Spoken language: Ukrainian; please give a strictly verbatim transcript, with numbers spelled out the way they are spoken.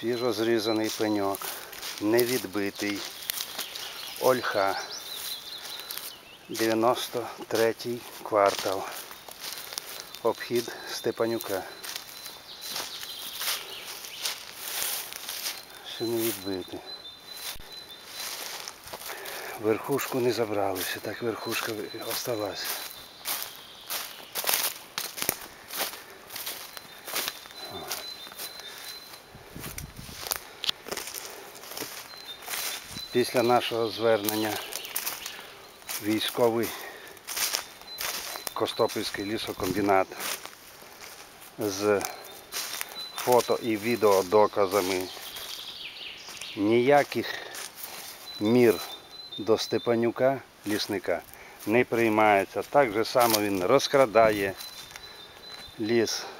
Свіжо зрізаний пеньок, невідбитий, Ольха, дев'яносто третій квартал, обхід Степанюка. Ще не відбитий. Верхушку не забралися, так верхушка осталась. Після нашого звернення військовий Костопільський лісокомбінат з фото і відеодоказами ніяких мір до Степанюка, лісника, не приймається. Так же само він розкрадає ліс,